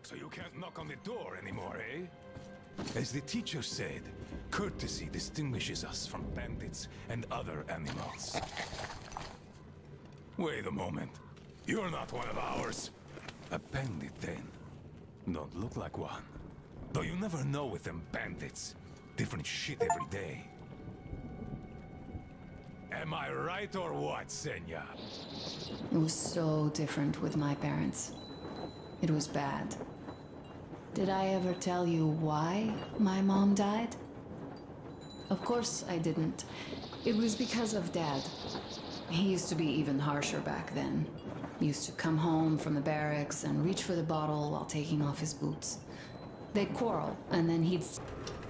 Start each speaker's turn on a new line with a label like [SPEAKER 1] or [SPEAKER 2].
[SPEAKER 1] So you can't knock on the door anymore, eh? As the teacher said, courtesy distinguishes us from bandits and other animals. Wait a moment. You're not one of ours. A bandit, then. Don't look like one. Though you never know with them bandits. Different shit every day. Am I right or what, Senya?
[SPEAKER 2] It was so different with my parents. It was bad. Did I ever tell you why my mom died? Of course I didn't. It was because of Dad. He used to be even harsher back then. He used to come home from the barracks and reach for the bottle while taking off his boots. They'd quarrel, and then he'd...